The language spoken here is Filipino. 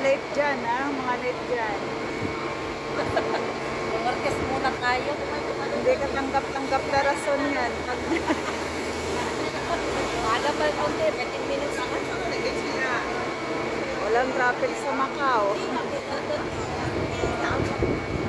late dyan, ha? Mga late dyan. Markes muna tayo. Hindi ka tanggap-tanggap na rason yan. Maaga pa yung konti, 15 minutes na. Walang traffic sa Macau.